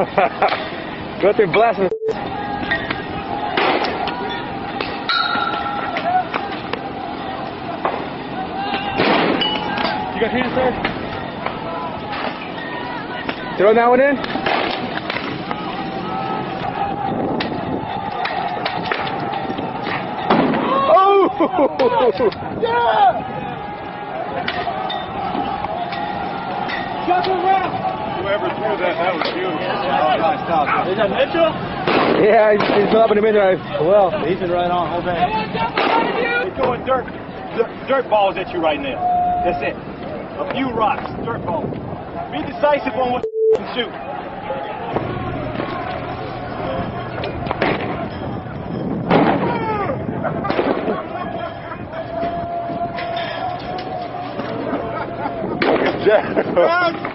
Go out there blasting. You got hands, sir? Throw that one in. Oh! Yeah! Shut him around! Whoever threw that was beautiful. Nice stop. Is that Mitchell? Yeah, he's been up in the midnight. Well, he's been right on all day. We're throwing dirt balls at you right now. That's it. A few rocks, dirt balls. Be decisive on what you shoot. Good job.